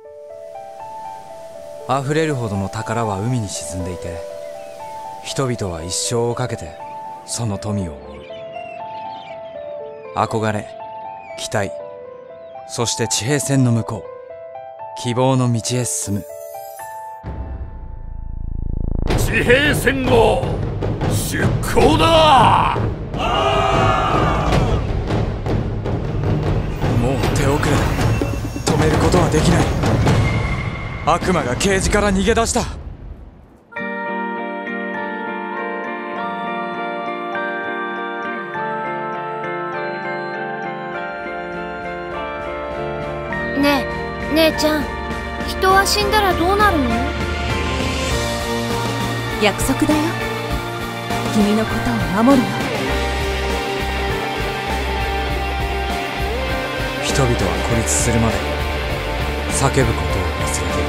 溢れるほどの宝は海に沈んでいて、人々は一生をかけてその富を追う。憧れ、期待、そして地平線の向こう、希望の道へ進む。 地平線を出航だ。 もう手遅れだ。止めることはできない。悪魔がケージから逃げ出した。 ねえ姉ちゃん、人は死んだらどうなるの？ 約束だよ。君のことを守るの。 人々は孤立するまで叫ぶことを忘れている。